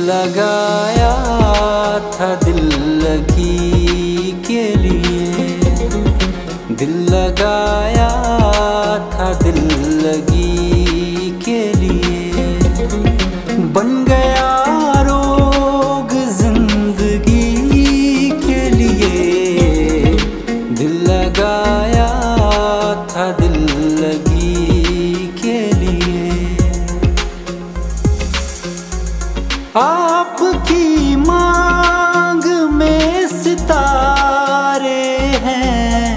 लगाया था दिल लगी के लिए, दिल लगाया था दिल लगी के लिए। बन गया रोग जिंदगी के लिए, दिल लगाया था दिल लगी के लिए। आपकी मांग में सितारे हैं,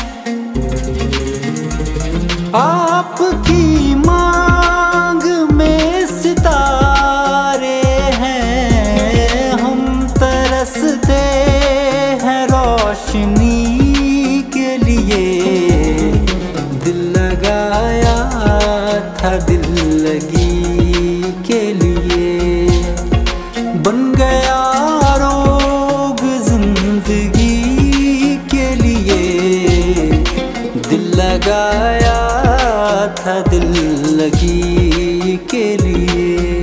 आपकी मांग में सितारे हैं। हम तरसते हैं रोशनी के लिए, दिल लगाया था दिल लगी के लिए। बन गया रोग जिंदगी के लिए, दिल लगाया था दिल लगी के लिए।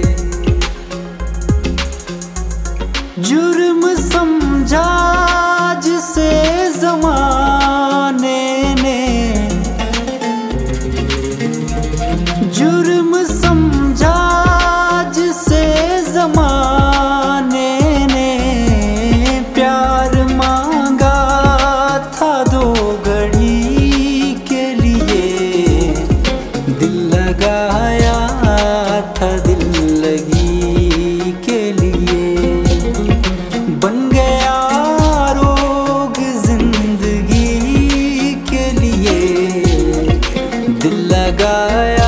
जुर्म समझा जिसे ज़माने ने, जुर्म समझा जिसे ज़माने ने। प्यार मांगा था दो घड़ी के लिए, दिल लगाया था दिल लगी के लिए। बन गया रोग जिंदगी के लिए, दिल लगाया